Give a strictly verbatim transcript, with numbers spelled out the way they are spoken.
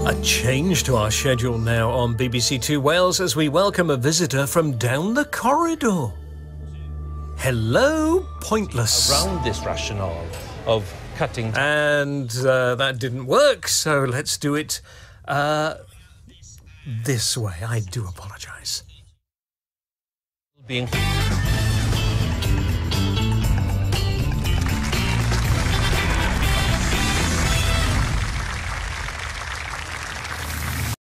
A change to our schedule now on B B C Two Wales as we welcome a visitor from down the corridor. Hello, Pointless. Around this rationale of cutting... And uh, that didn't work, so let's do it uh, this way. I do apologise. being...